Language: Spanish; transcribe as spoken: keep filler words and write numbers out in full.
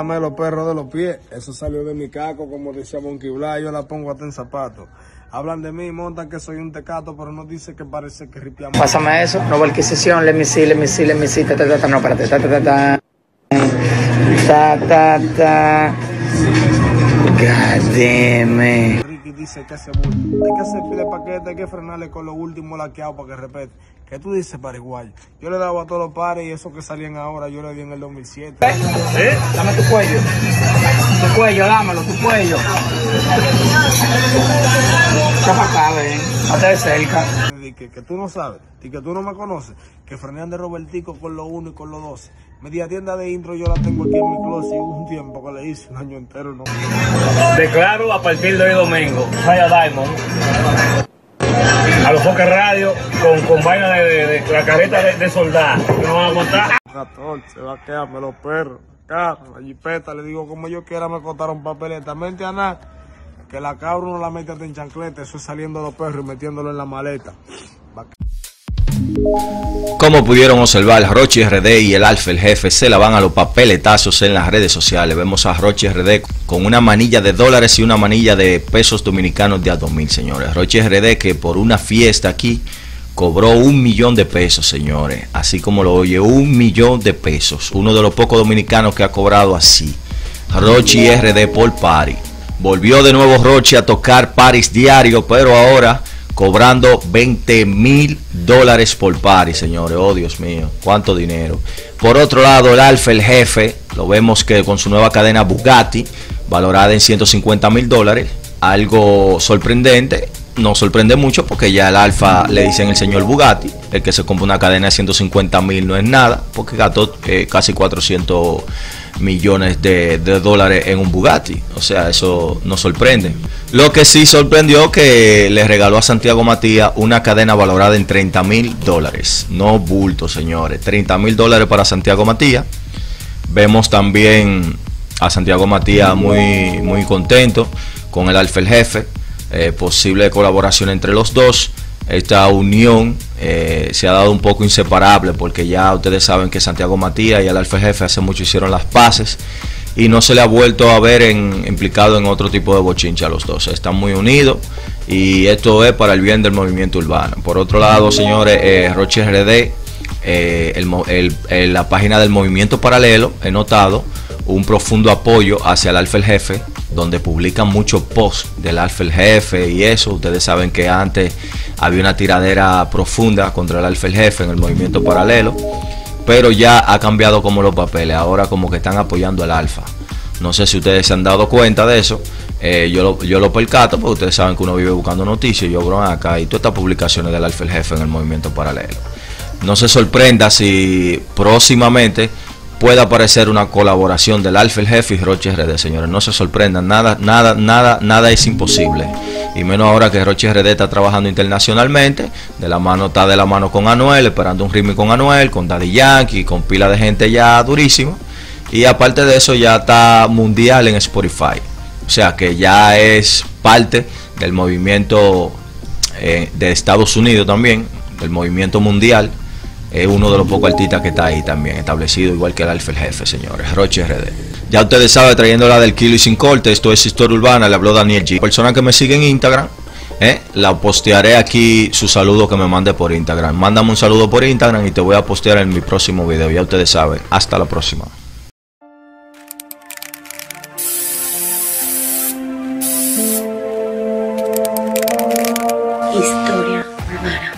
Quédame los perros de los pies. Eso salió de mi caco, como decía Monkey Blas. Yo la pongo hasta en zapatos. Hablan de mí, montan que soy un tecato, pero no dice que parece que ripiamos. Pásame eso, nueva adquisición, let me see, let me see, let me see, ta ta ta ta, no, espérate, ta ta ta ta. Ta ta ta. God damn it. Ricky dice que hace bulto. Hay que hacer pile paquete, hay que frenarle con lo último laqueado para que repete. ¿Qué tú dices, Paraguay? Yo le daba a todos los pares y eso que salían ahora, yo le di en el dos mil siete. ¿Sí? Dame tu cuello. Tu cuello, dámelo, tu cuello. Ya para acá, ven. Hasta de cerca. Que, que tú no sabes, y que tú no me conoces, que frenean de Robertico con lo uno y con lo doce. Media tienda de intro yo la tengo aquí en mi closet y hubo un tiempo que le hice un año entero. No. Declaro a partir de hoy domingo, Raya Diamond, a los Foques Radio, con, con vaina de, de, de la careta de, de soldado, que no van a aguantar. catorce, va a quedarme los perros, carro, la jipeta, le digo como yo quiera, me costaron papeleta, mente a nada, que la cabra no la mete hasta en chancleta, eso es saliendo los perros y metiéndolo en la maleta. Como pudieron observar, Rochi R D y el Alfa el Jefe se la van a los papeletazos en las redes sociales. Vemos a Rochi R D con una manilla de dólares y una manilla de pesos dominicanos de a dos mil, señores. Rochi R D que por una fiesta aquí cobró un millón de pesos, señores. Así como lo oye, un millón de pesos. Uno de los pocos dominicanos que ha cobrado así. Rochi R D por party. Volvió de nuevo Rochi a tocar paris diario, pero ahora cobrando veinte mil dólares por party, señores. Oh, Dios mío, cuánto dinero. Por otro lado, el Alfa el Jefe, lo vemos que con su nueva cadena Bugatti, valorada en ciento cincuenta mil dólares, algo sorprendente. No sorprende mucho porque ya el Alfa le dicen el señor Bugatti. El que se compra una cadena de ciento cincuenta mil no es nada, porque gastó eh, casi cuatrocientos millones de, de dólares en un Bugatti. O sea, eso no sorprende. Lo que sí sorprendió que le regaló a Santiago Matías una cadena valorada en treinta mil dólares. No bulto, señores. treinta mil dólares para Santiago Matías. Vemos también a Santiago Matías muy, muy contento con el Alfa el Jefe. Eh, posible colaboración entre los dos. Esta unión eh, se ha dado un poco inseparable porque ya ustedes saben que Santiago Matías y el Alfa Jefe hace mucho hicieron las paces y no se le ha vuelto a ver en, implicado en otro tipo de bochincha a los dos. Están muy unidos y esto es para el bien del movimiento urbano. Por otro lado, señores, eh, Rochi R D, eh, el, el, el, la página del Movimiento Paralelo, he notado un profundo apoyo hacia el Alfa el Jefe, donde publican muchos posts del Alfa el Jefe y eso. Ustedes saben que antes había una tiradera profunda contra el Alfa el Jefe en el Movimiento Paralelo, pero ya ha cambiado como los papeles. Ahora como que están apoyando al Alfa. No sé si ustedes se han dado cuenta de eso. Eh, yo, lo, yo lo percato porque ustedes saben que uno vive buscando noticias. Yo bro acá y todas estas publicaciones del Alfa el Jefe en el Movimiento Paralelo. No se sorprenda si próximamente puede aparecer una colaboración del Alfa el Jefe y Rochi R D, señores. No se sorprendan, nada, nada, nada, nada es imposible. Y menos ahora que Rochi R D está trabajando internacionalmente. De la mano, está de la mano con Anuel, esperando un remix con Anuel, con Daddy Yankee, con pila de gente ya durísima. Y aparte de eso, ya está mundial en Spotify. O sea que ya es parte del movimiento eh, de Estados Unidos también, del movimiento mundial. Es uno de los pocos artistas que está ahí también establecido, igual que el Alfa el Jefe, señores. Rochi R D. Ya ustedes saben, trayendo la del kilo y sin corte. Esto es Historia Urbana, le habló Daniel G. Persona que me sigue en Instagram, eh, la postearé aquí su saludo que me mande por Instagram. Mándame un saludo por Instagram y te voy a postear en mi próximo video. Ya ustedes saben. Hasta la próxima. Historia Urbana.